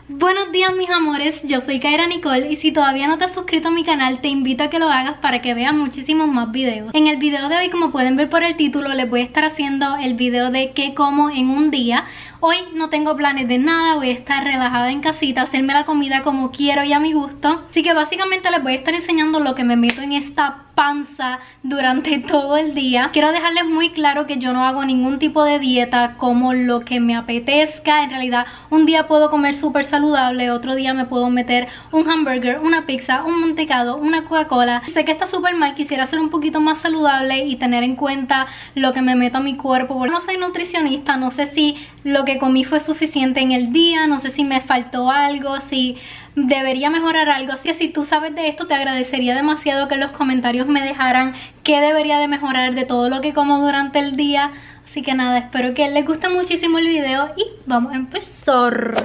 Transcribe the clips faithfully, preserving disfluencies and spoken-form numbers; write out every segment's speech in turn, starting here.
Buenos días mis amores, yo soy Kaira Nicole y si todavía no te has suscrito a mi canal te invito a que lo hagas para que veas muchísimos más videos. En el video de hoy, como pueden ver por el título, les voy a estar haciendo el video de qué como en un día. Hoy no tengo planes de nada, voy a estar relajada en casita, hacerme la comida como quiero y a mi gusto. Así que básicamente les voy a estar enseñando lo que me meto en esta panza durante todo el día. Quiero dejarles muy claro que yo no hago ningún tipo de dieta, como lo que me apetezca. En realidad un día puedo comer súper saludable, otro día me puedo meter un hamburger, una pizza, un mantecado, una Coca-Cola. Sé que está súper mal, quisiera ser un poquito más saludable y tener en cuenta lo que me meto a mi cuerpo, porque no soy nutricionista, no sé si lo que comí fue suficiente en el día, no sé si me faltó algo, si debería mejorar algo. Así que si tú sabes de esto, te agradecería demasiado que en los comentarios me dejaran qué debería de mejorar de todo lo que como durante el día. Así que nada, espero que les guste muchísimo el video y vamos a empezar.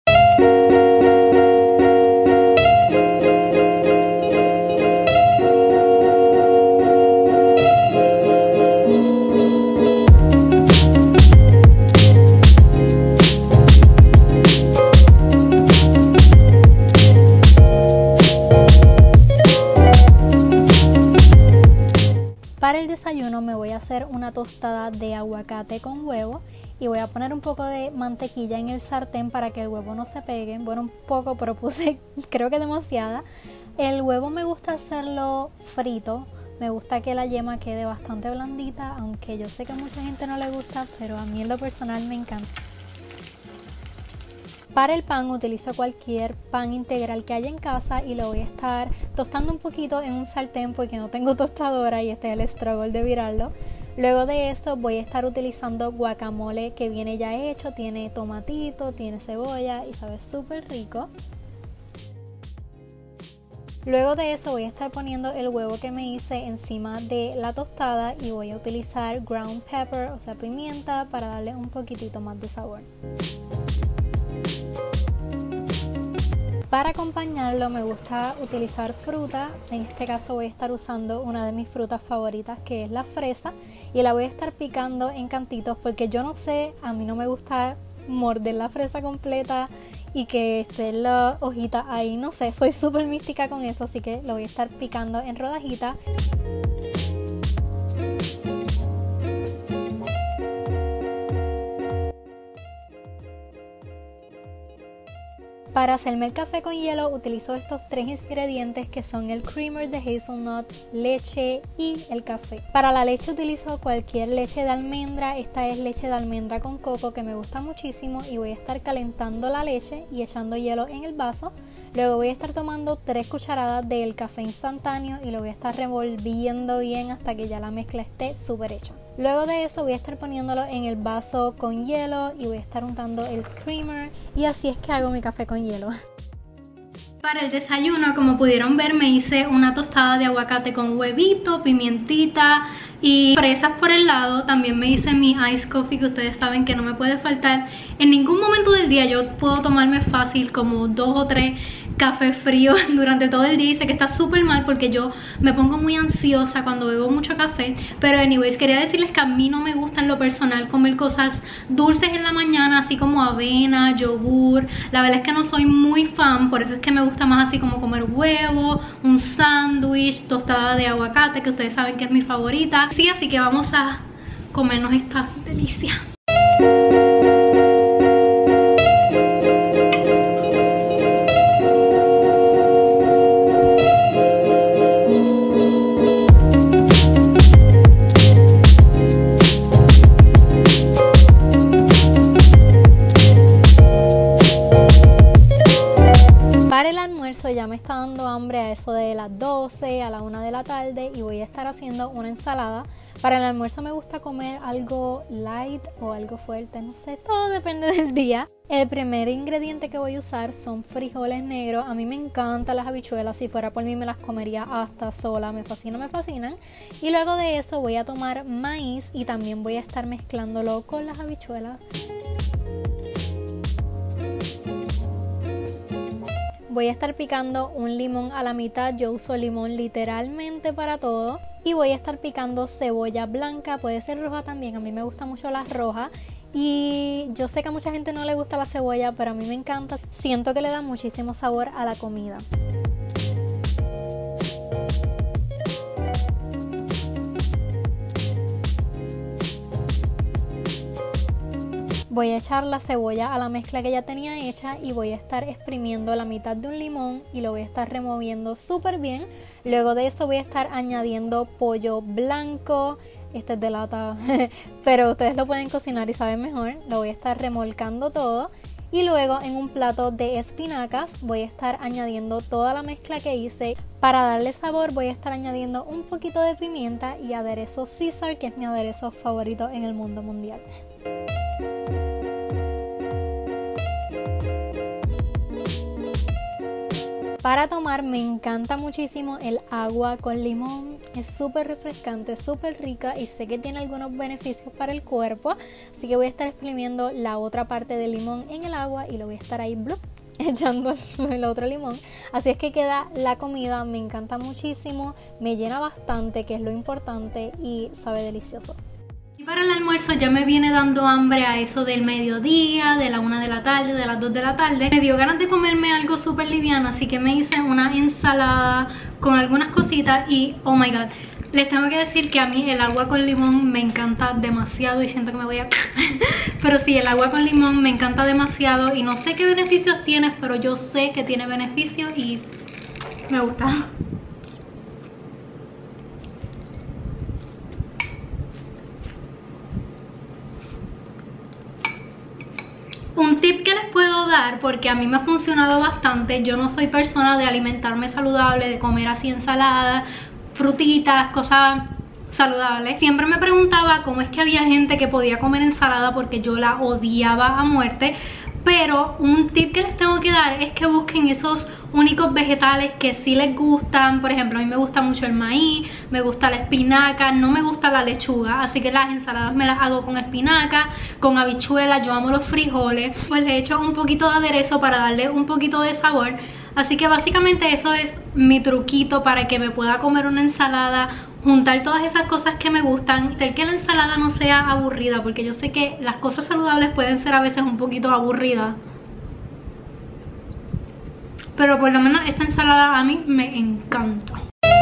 Para el desayuno me voy a hacer una tostada de aguacate con huevo y voy a poner un poco de mantequilla en el sartén para que el huevo no se pegue. Bueno, un poco, pero puse creo que demasiada. El huevo me gusta hacerlo frito, me gusta que la yema quede bastante blandita, aunque yo sé que a mucha gente no le gusta, pero a mí en lo personal me encanta. Para el pan utilizo cualquier pan integral que haya en casa y lo voy a estar tostando un poquito en un sartén porque no tengo tostadora y este es el struggle de virarlo. Luego de eso voy a estar utilizando guacamole que viene ya hecho, tiene tomatito, tiene cebolla y sabe súper rico. Luego de eso voy a estar poniendo el huevo que me hice encima de la tostada y voy a utilizar ground pepper, o sea pimienta, para darle un poquitito más de sabor. Para acompañarlo me gusta utilizar fruta, en este caso voy a estar usando una de mis frutas favoritas que es la fresa y la voy a estar picando en cantitos porque yo no sé, a mí no me gusta morder la fresa completa y que esté la hojita ahí, no sé, soy súper mística con eso, así que lo voy a estar picando en rodajitas. Para hacerme el café con hielo utilizo estos tres ingredientes que son el creamer de hazelnut, leche y el café. Para la leche utilizo cualquier leche de almendra, esta es leche de almendra con coco que me gusta muchísimo y voy a estar calentando la leche y echando hielo en el vaso. Luego voy a estar tomando tres cucharadas del café instantáneo y lo voy a estar revolviendo bien hasta que ya la mezcla esté súper hecha. Luego de eso voy a estar poniéndolo en el vaso con hielo y voy a estar untando el creamer y así es que hago mi café con hielo. Para el desayuno, como pudieron ver, me hice una tostada de aguacate con huevito, pimientita y fresas por el lado. También me hice mi ice coffee, que ustedes saben que no me puede faltar. En ningún momento del día yo puedo tomarme fácil como dos o tres cafés fríos durante todo el día y sé que está súper mal porque yo me pongo muy ansiosa cuando bebo mucho café. Pero anyways, quería decirles que a mí no me gusta en lo personal comer cosas dulces en la mañana, así como avena, yogur. La verdad es que no soy muy fan, por eso es que me gusta más así como comer huevo, un sándwich, tostada de aguacate, que ustedes saben que es mi favorita. Sí, así que vamos a comernos esta delicia. Ya me está dando hambre a eso de las doce, a la una de la tarde y voy a estar haciendo una ensalada. Para el almuerzo me gusta comer algo light o algo fuerte, no sé, todo depende del día. El primer ingrediente que voy a usar son frijoles negros. A mí me encantan las habichuelas, si fuera por mí me las comería hasta sola, me fascinan, me fascinan. Y luego de eso voy a tomar maíz y también voy a estar mezclándolo con las habichuelas. Voy a estar picando un limón a la mitad, yo uso limón literalmente para todo. Y voy a estar picando cebolla blanca, puede ser roja también, a mí me gusta mucho la roja. Y yo sé que a mucha gente no le gusta la cebolla, pero a mí me encanta. Siento que le da muchísimo sabor a la comida. Voy a echar la cebolla a la mezcla que ya tenía hecha y voy a estar exprimiendo la mitad de un limón y lo voy a estar removiendo súper bien. Luego de eso voy a estar añadiendo pollo blanco. Este es de lata, pero ustedes lo pueden cocinar y saben mejor. Lo voy a estar remolcando todo. Y luego en un plato de espinacas voy a estar añadiendo toda la mezcla que hice. Para darle sabor voy a estar añadiendo un poquito de pimienta y aderezo Caesar, que es mi aderezo favorito en el mundo mundial. Para tomar me encanta muchísimo el agua con limón, es súper refrescante, súper rica y sé que tiene algunos beneficios para el cuerpo, así que voy a estar exprimiendo la otra parte del limón en el agua y lo voy a estar ahí blup, echando el otro limón. Así es que queda la comida, me encanta muchísimo, me llena bastante, que es lo importante, y sabe delicioso. Y para el almuerzo ya me viene dando hambre a eso del mediodía, de la una de la tarde, de las dos de la tarde. Me dio ganas de comerme algo súper liviano, así que me hice una ensalada con algunas cositas y oh my god, les tengo que decir que a mí el agua con limón me encanta demasiado y siento que me voy a... pero sí, el agua con limón me encanta demasiado y no sé qué beneficios tiene, pero yo sé que tiene beneficios y me gusta. Un tip que les puedo dar, porque a mí me ha funcionado bastante, yo no soy persona de alimentarme saludable, de comer así ensaladas, frutitas, cosas saludables. Siempre me preguntaba cómo es que había gente que podía comer ensalada porque yo la odiaba a muerte. Pero un tip que les tengo que dar es que busquen esos únicos vegetales que sí les gustan. Por ejemplo, a mí me gusta mucho el maíz, me gusta la espinaca, no me gusta la lechuga, así que las ensaladas me las hago con espinaca, con habichuelas. Yo amo los frijoles, pues le echo un poquito de aderezo para darle un poquito de sabor. Así que básicamente eso es mi truquito para que me pueda comer una ensalada, juntar todas esas cosas que me gustan, hacer que la ensalada no sea aburrida, porque yo sé que las cosas saludables pueden ser a veces un poquito aburridas, pero por lo menos esta ensalada a mí me encanta.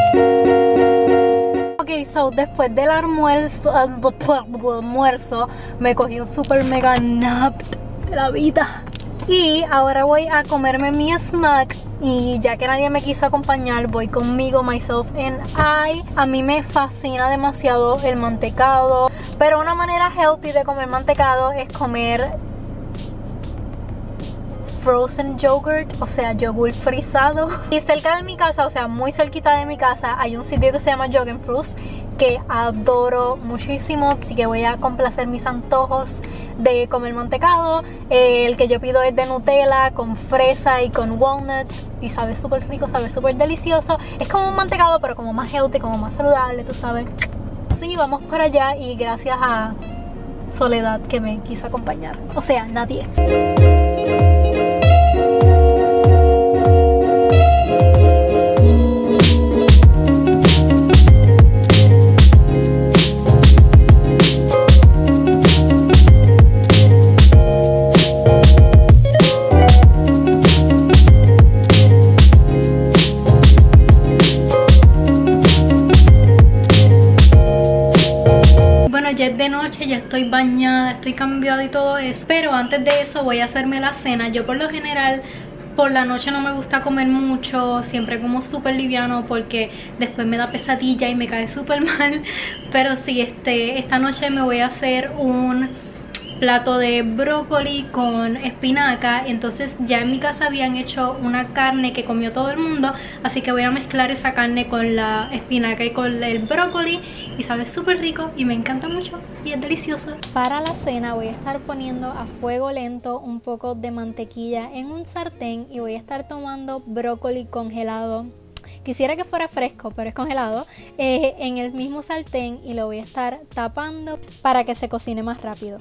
Ok, so después del almuerzo, almuerzo me cogí un super mega nap de la vida. Y ahora voy a comerme mi snack. Y ya que nadie me quiso acompañar, voy conmigo, myself and I. A mí me fascina demasiado el mantecado, pero una manera healthy de comer mantecado es comer frozen yogurt, o sea, yogur frisado. Y cerca de mi casa, o sea, muy cerquita de mi casa, hay un sitio que se llama Joggenfrust, que adoro muchísimo, así que voy a complacer mis antojos de comer mantecado. Eh, el que yo pido es de Nutella con fresa y con walnuts y sabe súper rico, sabe súper delicioso. Es como un mantecado pero como más healthy, como más saludable, tú sabes. Sí, vamos para allá y gracias a Soledad que me quiso acompañar, o sea, nadie. Ya es de noche, ya estoy bañada, estoy cambiada y todo eso, pero antes de eso voy a hacerme la cena. Yo por lo general por la noche no me gusta comer mucho, siempre como súper liviano porque después me da pesadilla y me cae súper mal. Pero sí, este, esta noche me voy a hacer un plato de brócoli con espinaca. Entonces ya en mi casa habían hecho una carne que comió todo el mundo, así que voy a mezclar esa carne con la espinaca y con el brócoli y sabe súper rico y me encanta mucho y es delicioso. Para la cena voy a estar poniendo a fuego lento un poco de mantequilla en un sartén y voy a estar tomando brócoli congelado. Quisiera que fuera fresco, pero es congelado, eh, en el mismo sartén, y lo voy a estar tapando para que se cocine más rápido.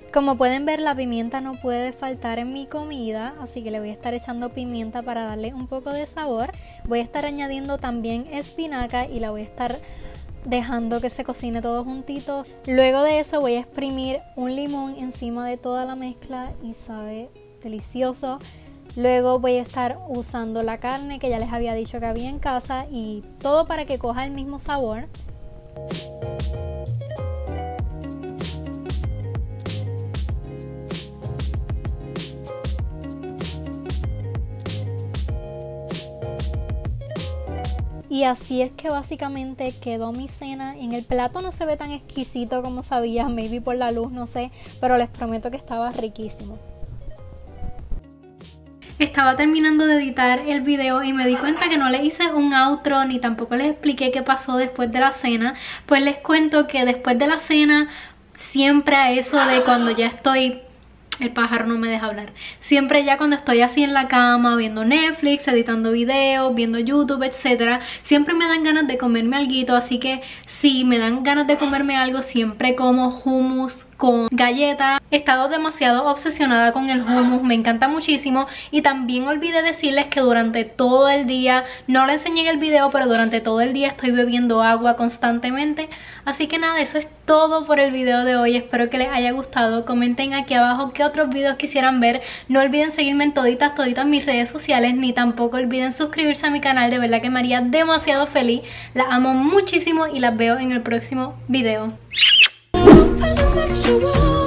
Como pueden ver, la pimienta no puede faltar en mi comida, así que le voy a estar echando pimienta para darle un poco de sabor. Voy a estar añadiendo también espinaca y la voy a estar dejando que se cocine todo juntito. Luego de eso voy a exprimir un limón encima de toda la mezcla y sabe delicioso. Luego voy a estar usando la carne que ya les había dicho que había en casa y todo para que coja el mismo sabor. Y así es que básicamente quedó mi cena. En el plato no se ve tan exquisito como sabía, maybe por la luz, no sé, pero les prometo que estaba riquísimo. Estaba terminando de editar el video y me di cuenta que no les hice un outro ni tampoco les expliqué qué pasó después de la cena. Pues les cuento que después de la cena, siempre a eso de cuando ya estoy... El pájaro no me deja hablar. Siempre ya cuando estoy así en la cama, viendo Netflix, editando videos, viendo YouTube, etcétera, siempre me dan ganas de comerme alguito. Así que si me dan ganas de comerme algo, siempre como hummus con galletas. He estado demasiado obsesionada con el hummus, me encanta muchísimo. Y también olvidé decirles que durante todo el día, no lo enseñé en el video, pero durante todo el día estoy bebiendo agua constantemente. Así que nada, eso es todo por el video de hoy. Espero que les haya gustado. Comenten aquí abajo qué otros videos quisieran ver. No olviden seguirme en toditas, toditas mis redes sociales, ni tampoco olviden suscribirse a mi canal. De verdad que me haría demasiado feliz. Las amo muchísimo y las veo en el próximo video. Sexual.